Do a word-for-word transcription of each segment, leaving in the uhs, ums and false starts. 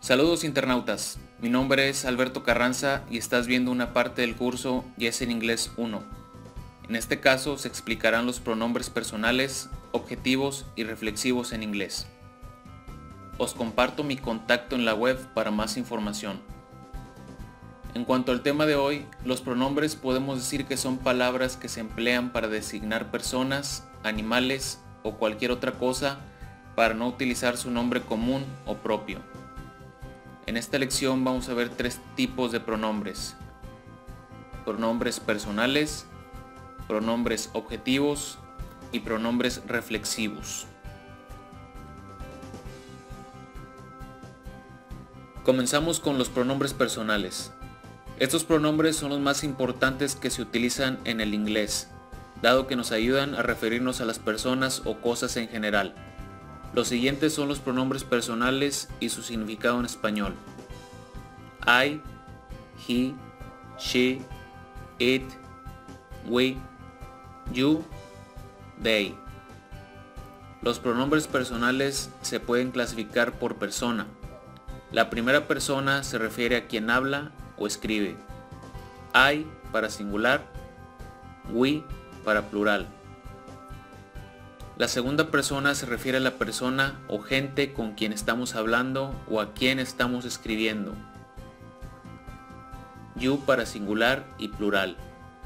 Saludos internautas, mi nombre es Alberto Carranza y estás viendo una parte del curso Yes en Inglés uno. En este caso se explicarán los pronombres personales, objetivos y reflexivos en inglés. Os comparto mi contacto en la web para más información. En cuanto al tema de hoy, los pronombres podemos decir que son palabras que se emplean para designar personas, animales o cualquier otra cosa para no utilizar su nombre común o propio. En esta lección vamos a ver tres tipos de pronombres: pronombres personales, pronombres objetivos y pronombres reflexivos. Comenzamos con los pronombres personales. Estos pronombres son los más importantes que se utilizan en el inglés, dado que nos ayudan a referirnos a las personas o cosas en general. Los siguientes son los pronombres personales y su significado en español: I, he, she, it, we, you, they. Los pronombres personales se pueden clasificar por persona. La primera persona se refiere a quien habla o escribe. I para singular, we para plural. La segunda persona se refiere a la persona o gente con quien estamos hablando o a quien estamos escribiendo. You para singular y plural.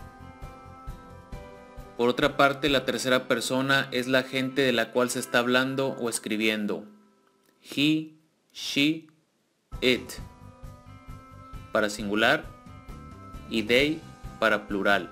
Por otra parte, la tercera persona es la gente de la cual se está hablando o escribiendo. He, she, it para singular y they para plural.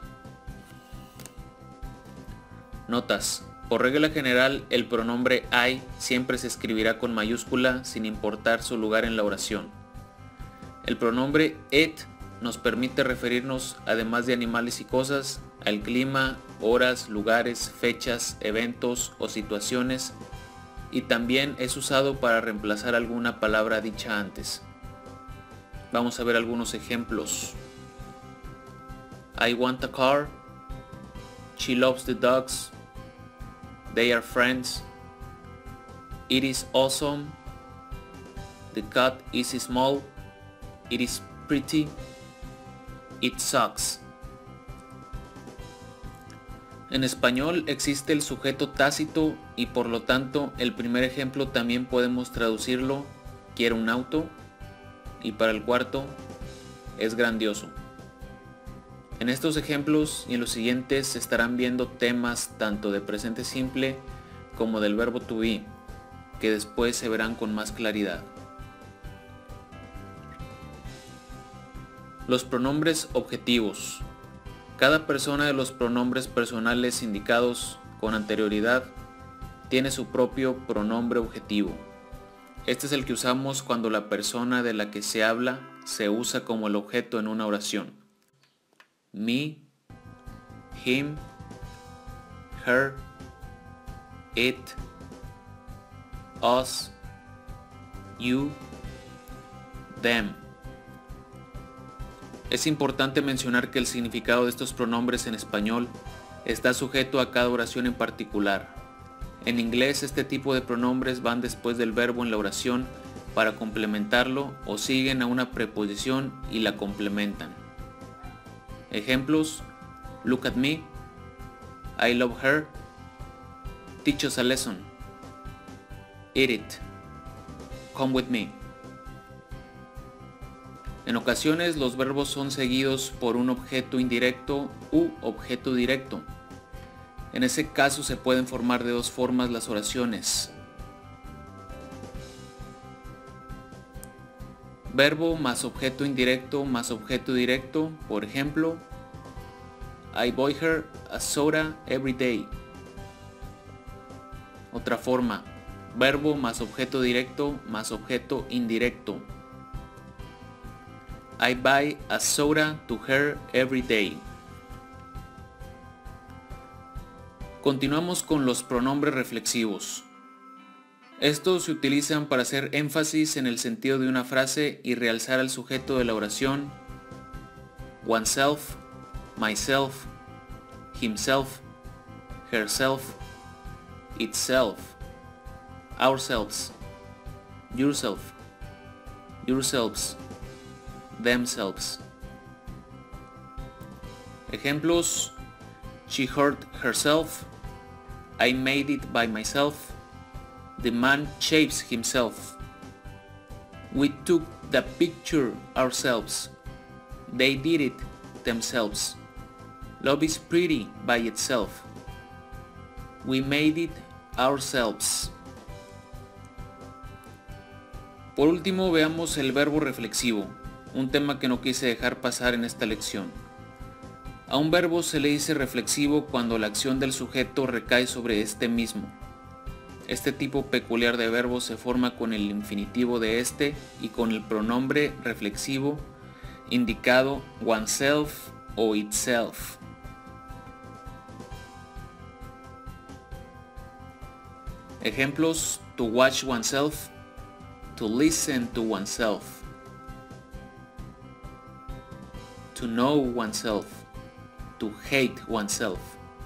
Notas: por regla general, el pronombre I siempre se escribirá con mayúscula sin importar su lugar en la oración. El pronombre it nos permite referirnos, además de animales y cosas, al clima, horas, lugares, fechas, eventos o situaciones, y también es usado para reemplazar alguna palabra dicha antes. Vamos a ver algunos ejemplos. I want a car. She loves the dogs. They are friends. It is awesome. The cat is small. It is pretty. It sucks. En español existe el sujeto tácito y por lo tanto el primer ejemplo también podemos traducirlo: quiero un auto, y para el cuarto, es grandioso. En estos ejemplos y en los siguientes se estarán viendo temas tanto de presente simple como del verbo to be, que después se verán con más claridad. Los pronombres objetivos. Cada persona de los pronombres personales indicados con anterioridad tiene su propio pronombre objetivo. Este es el que usamos cuando la persona de la que se habla se usa como el objeto en una oración. Me, him, her, it, us, you, them. Es importante mencionar que el significado de estos pronombres en español está sujeto a cada oración en particular. En inglés, este tipo de pronombres van después del verbo en la oración para complementarlo o siguen a una preposición y la complementan. Ejemplos: look at me, I love her, teach us a lesson, eat it, come with me. En ocasiones los verbos son seguidos por un objeto indirecto u objeto directo. En ese caso se pueden formar de dos formas las oraciones: verbo más objeto indirecto más objeto directo. Por ejemplo, I buy her a soda every day. Otra forma: verbo más objeto directo más objeto indirecto. I buy a soda to her every day. Continuamos con los pronombres reflexivos. Estos se utilizan para hacer énfasis en el sentido de una frase y realzar al sujeto de la oración: oneself, myself, himself, herself, itself, ourselves, yourself, yourselves, themselves. Ejemplos: she hurt herself, I made it by myself, the man shaves himself, we took the picture ourselves, they did it themselves, love is pretty by itself, we made it ourselves. Por último, veamos el verbo reflexivo, un tema que no quise dejar pasar en esta lección. A un verbo se le dice reflexivo cuando la acción del sujeto recae sobre este mismo. Este tipo peculiar de verbo se forma con el infinitivo de este y con el pronombre reflexivo indicado oneself o itself. Ejemplos: to watch oneself, to listen to oneself, to know oneself, to hate oneself.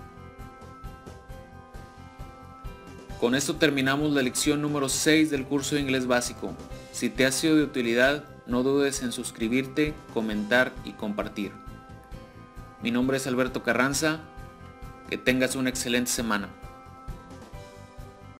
Con esto terminamos la lección número seis del curso de inglés básico. Si te ha sido de utilidad, no dudes en suscribirte, comentar y compartir. Mi nombre es Alberto Carranza. Que tengas una excelente semana.